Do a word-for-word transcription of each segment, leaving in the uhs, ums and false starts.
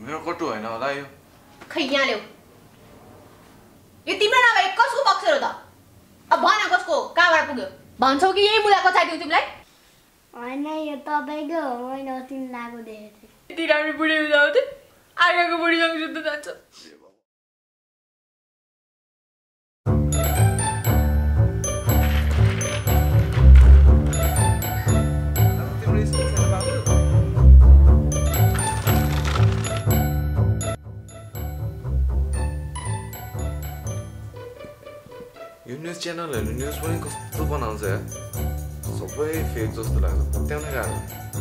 मेरो कटु हैन होला यो खै यहाँ ल्याऊ यो तिम्रो नभए कसको बक्सेर हो त अब भन कसको कहाँबाट पुग्यो भन्छौ कि यही मुला कचाइदिउ तिमीलाई हैन यो तपाईको हो मैले अस्ति लागो देखेको थिएँ तिरामी बुढी हुँदाउथे आगाको बुढीसँग जुत्तो जान्छ यो न्युज च्यानलहरु न्युज पनि कस्तो बनाउँछ यार सबै फेक जस्तो लाग्छ पत्याउनै गाह्रो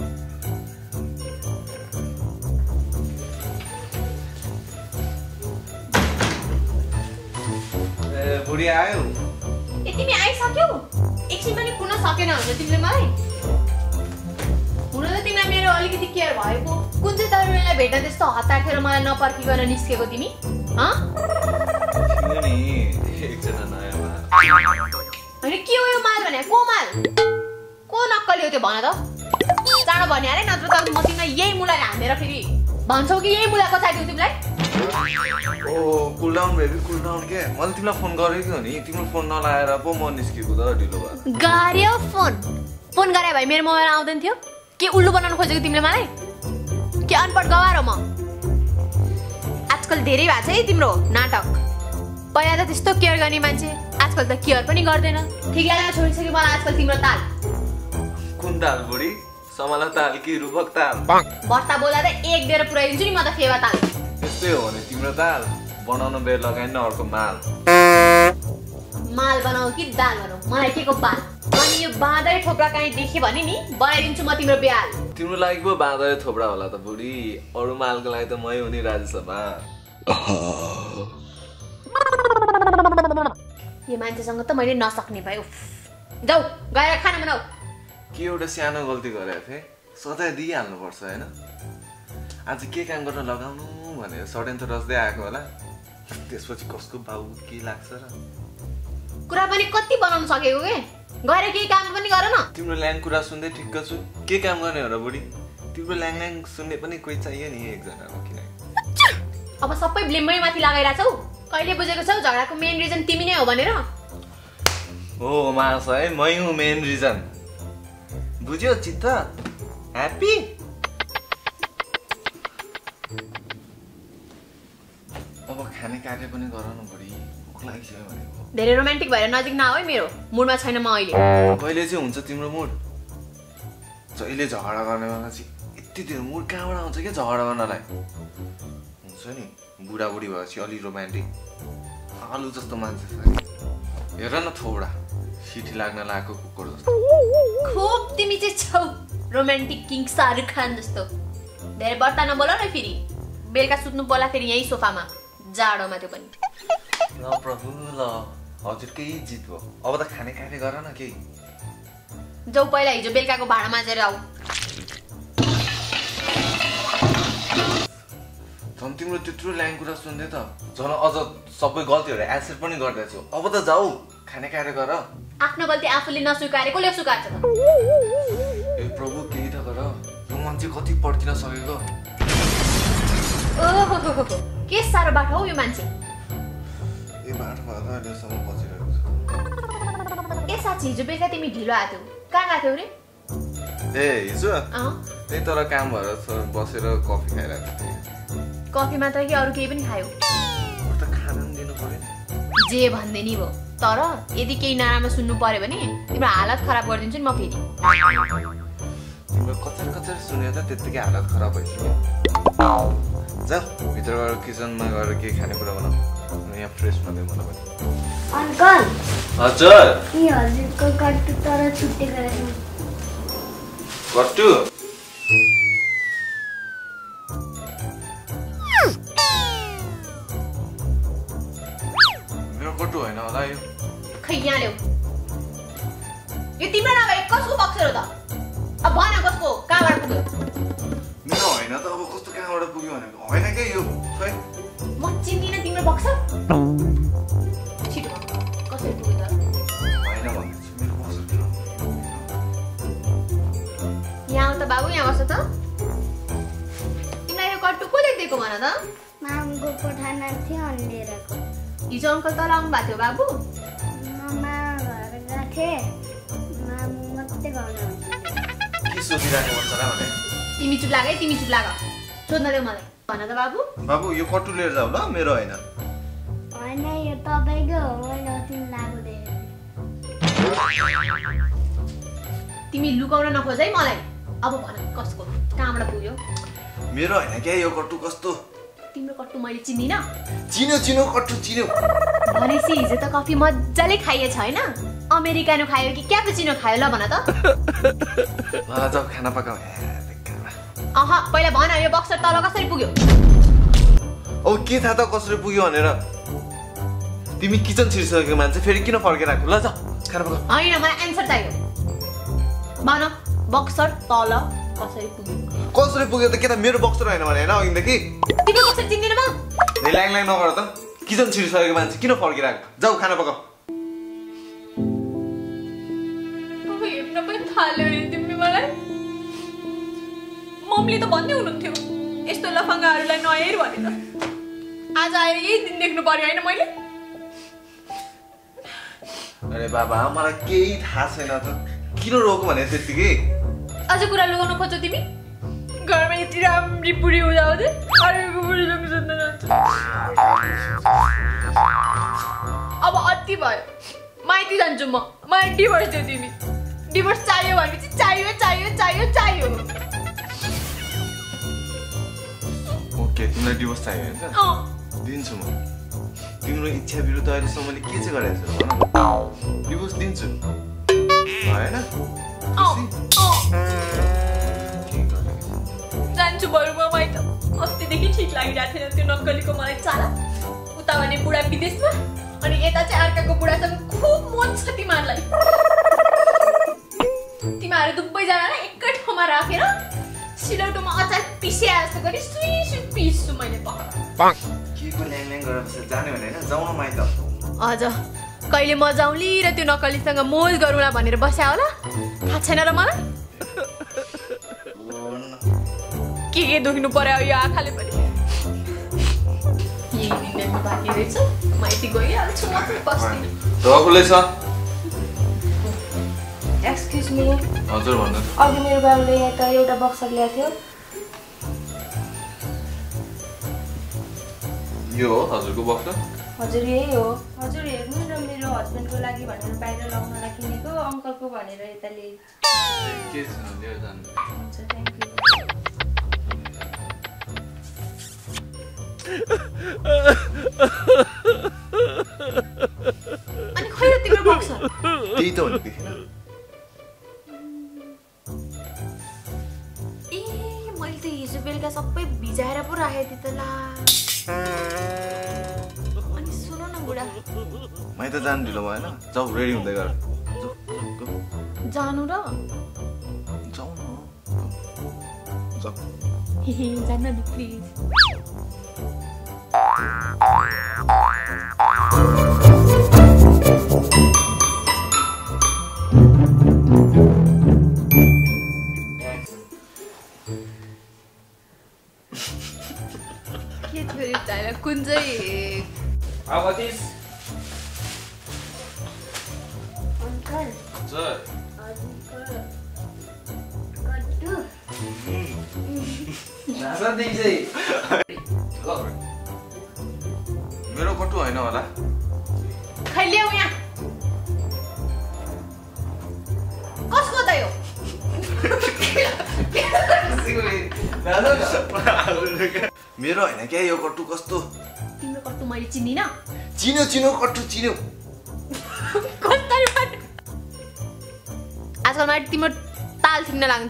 ए बुढी आयो ए तिमी आइसक्यौ एकछिन पनि पुग्न सकेन हुन्छ तिमीले मलाई हुन त तिमीलाई मेरो अलिकति केयर भएको कुन चाहिँ तरुणीलाई भेट्न त्यस्तो हतार थियो र मलाई नपर्खिकन निस्केको तिमी ह नि एकजना नयाँ माल हैन के हो यो माल भने को माल को नक्कली हो त्यो भन त चाँडो भने अरे नत्र त म तिमीलाई यही मुलाले हानेर फेरि भन्छौ कि यही मुला कचाइदिउ तिमीलाई oh cool down baby cool down के मैले तिमीलाई फोन गरेको हो नि तिम्रो फोन नलाएर पो म निस्केको त ढिलो भयो गर्यो फोन फोन गरे भए मेरो मोबाइल आउँदैन थियो के उल्लु बनाउन खोजेको तिमीले मलाई के अनपढ गवार हो म आजकल धेरै भएको छ है तिम्रो नाटक पहिला त त्यस्तो केयर गर्ने मान्छे आजकल त केयर पनि गर्दैन ठिक लागेर छोडिसक्यो मलाई आजकल तिम्रो ताल कुन ताल बुढी समाला ताल कि रुपक ताल बस्ता बोला त एक दिएर पुऱ्याइदिन्छु नि म त फेवा ताल त्यस्तै हो भने तिम्रो ताल बनाउन बेर लगाइन अर्को माल माल बनाऊ कि दाल बनाऊ मलाई के को बाल अनि यो बाँदरै थोप्रा काहीँ देखे भने नि बनाइदिन्छु म तिम्रो ब्याल तिम्रो लागि पो बाँदरै थोप्रा होला त बुढी अरू मालको लागि त मै हुने राज्यसभा यो मान्छेसँग त मैले नसक्ने भयो जाऊ गएर खाना बनाऊ के एउटा सानो गल्ती गरेको थिएँ सधैँ दिइहाल्नुपर्छ होइन आज के काम गर्न लगाउनु भनेर सडन त रस्दै आएको होला त्यसपछि कसको बाउ के लाग्छ र कुरा पनि कति बनाउन सकेको के गएर केही काम पनि गर न तिम्रो ल्याङ कुरा सुन्दै ठिक्क छु के काम गर्ने हो र बुढी तिम्रो ल्याङ ल्याङ सुन्ने पनि कोही चाहियो नि एकजनाको किन अब सबै ब्लेम मै माथि लगाइराछौ कहिले बुझेको छौ झगडाको मेन रिजन तिमी नै हो भनेर हो मास है मै हुँ मेन रिजन बुझ्यो चित्त ह्याप्पी अब खाने कार्य पनि गर न बुढी भोक लागिसक्यो भनेको धेरै रोमान्टिक भएर नजिक नआऊ है मेरो मुडमा छैन म अहिले कहिले चाहिँ हुन्छ तिम्रो मुड जहिले झगडा गर्ने बेला चाहिँ यति धेरै मुड कहाँबाट आउँछ क्या झगडा गर्नलाई हुन्छ नि बुढाबुढी भएपछि अलि रोमान्टिक आलु जस्तो मान्छे छ हेर न थोडा सिटी लाग्न लागेको कुकुर जस्तो खुब तिमी चाहिँ छौ रोमान्टिक किङ शाहरुख खान जस्तो धेरै बर्ता नबोल न फेरि बेलुका सुत्नु पर्ला फेरि यही सोफामा जाडोमा त्यो पनि ल प्रभु ल हजुरकै जित भयो अब त खाने कार्य गर न केही जाऊ पहिला हिजो बेलुकाको भाँडा माझेर आऊ झन् तिम्रो त्यत्रो ल्याङ कुरा सुन्दै त झन् अझ सबै गल्तीहरू एन्सर पनि गर्दैछु अब त जाऊ खाने कार्य गर आफ्नो गल्ती आफूले नस्वीकारे कसले स्वीकार्छ त ए प्रभु केही त गर यो मान्छे कति पड्किन सकेको ओहो के साह्रो बाटो हौ यो मान्छे ए बाटोमा त अहिलेसम्म बसिरहेको छ ए साँच्ची हिजो बेलुका तिमी ढिलो आएको थियौ कहाँ गएको थियौ रे ए हिजो अँ त्यही तर काम भएर बसेर कफी खाइरहेको थिएँ कफी मात्र कि अरू केही पनि खायौ त खाना पनि दिनु पर्यो जे भन्दै नि भयो तर यदि केही नराम्रो सुन्नु पर्यो भने तिम्रो हालत खराब गरिदिन्छु नि म फेरि तिम्रो कचर कचर सुनेर त त्यत्तिकै हालत खराब भइसक्यो जा भित्र गएर किचनमा गएर केही खानेकुरा बनाऊ यहाँ फ्रेस मात्रै बनाऊ पनि अंकल हजुर ये हजुरको कट्टु तर छुट्टेको रहेछ कट्टु मेरो कट्टु होइन होला यो खै यहाँ ल्याऊ यो तिम्रो नभए कसको बक्सेर हो त अब भन कसको कहाँबाट पुग्यो मेरो होइन त अब कस्तो कहाँबाट पुग्यो भनेको होइन के यो खै म चिन्दिनँ तिम्रो बक्सर छिटो कसरी पुग्यो त होइन भन्दैछु मेरो बक्सर किन यहाँ आऊ त बाबु यहाँ बस त तिमीलाई यो कट्टु कसले दिएको भन त? मामुको कोठामा थियो अन्धेरको। हिजो अङ्कल तल आउनु भएको थियो बाबु? ममा घर गएको थिएँ, मामु मात्रै घरमा हुन्छ। के सोचिरहेको भन्छ र भने? तिमी चुप लाग है, तिमी चुप लाग। सोध्न देऊ मलाई। भन त बाबु। बाबु यो कट्टु लिएर जाऊ ल, मेरो होइन। होइन यो तपाईँको हो, मैले अस्ति लागु देखेको थिएँ। तिमी लुकाउन नखोज है मलाई। अब भन कसको, कहाँबाट पुग्यो? मेरो होइन क्या यो कट्टु, कस्तो तिम्रो कट्टु मैले चिन्दिनँ। चिन्यो चिन्यो कट्टु चिन्यो। भनेपछि हिजो त कफी मजाले खाइएछ होइन? अमेरिकानो खायो कि क्यापुचिनो खायो ल भन त? ल जाऊ खाना पकाऊ। अह पहिला भन यो बक्सर तल कसरी पुग्यो? अब के थाहा त कसरी पुग्यो भनेर। तिमी किचन छिरिसकेको मान्छे फेरि किन फर्केर आएको? ल जाऊ खाना पकाऊ। होइन मलाई एन्सर चाहियो। भन बक्सर तल कसरी पुग्यो? कसरी पुग्यो त? के त मेरो बक्सर होइन भने होइन अघिदेखि? तिम्रो बक्सर चिन्दिन म? ल्याङ ल्याङ नगर त। किचन छिरिसकेको मान्छे किन फर्केर आएको? जाऊ खाना पकाऊ। हेर्न पनि थाल्यो नि तिमीले मलाई। मम्मीले त भन्दै हुनुहुन्थ्यो यस्तो लफङ्गाहरूलाई नहेर भनेर। आज आएर यही दिन देख्नु पर्यो होइन मैले? अरे बाबा मलाई केही थाहा छैन त, किन रोको भने त्यतिकै? अझ कुरा लुगाउनु खोज्छौ तिमी? घरमा यति राम्री पुरी हुँदा हुँदै अरूको पुरीसँग सुत्न जान्छ। अब अति भयो, माइती जान्छु म। मलाई डिभोर्स दियो तिमी। डिभोर्स चाहियो भनेपछि चाहियो चाहियो चाहियो चाहियो। ओके तिमीलाई डिभोर्स चाहियो होइन? अँ दिन्छु म। तिम्रो इच्छा विरुद्ध अहिलेसम्म मैले के चाहिँ गरेको छु भन? डिभोर्स दिन्छु होइन? जान्छु बरु म माइत। अस्तिदेखि ठिक लागिरहेको थिएन त्यो नक्कलीको मलाई चाला। उता भने बुढा विदेशमा अनि यता चाहिँ अर्काको बुढासँग खुब मोज छ तिमीहरूलाई। तिमीहरू दुवैजनालाई एकै ठाउँमा राखेर सिलौटोमा अचार पिसे जस्तो गरी सुई सुई पिस्छु मैले पकाएर। के को ल्याङ ल्याङ गरेर बसेर जाने भने होइन? जाउँ न माइत। अझ कहिले म जाउँली र त्यो नक्कलीसँग मोज गरौँला भनेर बस्या होला? थाहा छैन र मलाई? के के दुख्नु पर्यो यो आँखाले पनि। यही दिन देख्नु बाँकी रहेछ। माइती गइहाल्छु म चाहिँ बस्दिनँ। ढकुलै छ। Excuse me. हजुर भन्नुहोस्। अघि मेरो बाबुले यहाँ त एउटा बक्सर ल्याएको थियो। यो हो हजुरको बक्सर? हजुर यही हो। हजुर हेर्नु न मेरो हस्बेन्डको लागि भनेर बाहिर लगाउनलाई किनेको, अङ्कलको भनेर यता ल्याए। के छ लिएर जानु। हुन्छ थ्याङ्क यू। अनि खोइ र तिम्रो बक्सर? त्यही त हो नि देखेन? ए मैले त हिजो बेलुका सबै भिजाएर पो राखेको थिएँ त ला। अनि सुन न बुढा, माइत जानु ढिलो भएन? जाऊ रेडी हुँदै गर। जानु र? जाऊ न। जाऊ। जान्न नि प्लिज। के थियो डायलग कुन चाहिँ? अब दिस अङ्कल हजुर हजुरको कट्टु नासा दिन्छै। मेरो कट्टु होइन होला? खै ल्याऊ यहाँ। कसको त यो? मेरो होइन क्या यो कट्टु, कस्तो तिम्रो कट्टु मैले चिन्दिनँ। चिन्यो चिन्यो कट्टु चिन्यो। कसरी भने? आजकल मैले तिम्रो ताल थिम्न लाग्नु।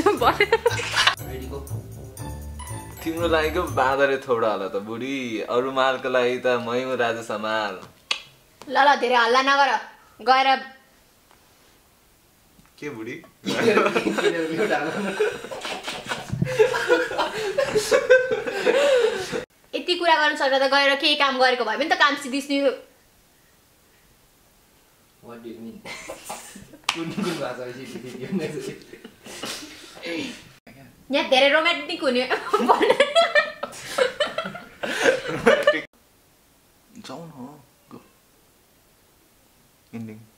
तिम्रो लागि बाँदरे थोडा होला त बुढी, अरू मालको लागि त मै हुँ राजा समाल। ल ल धेरै हल्ला नगर, गएर के बुढी? यति कुरा गर्न सक्दा त गएर केही काम गरेको भए पनि त काम सिधिस्ने। What do you mean? कुन कुन भाषा यहाँ धेरै रोमान्टिक हुने जाउँ न गो इन्डिङ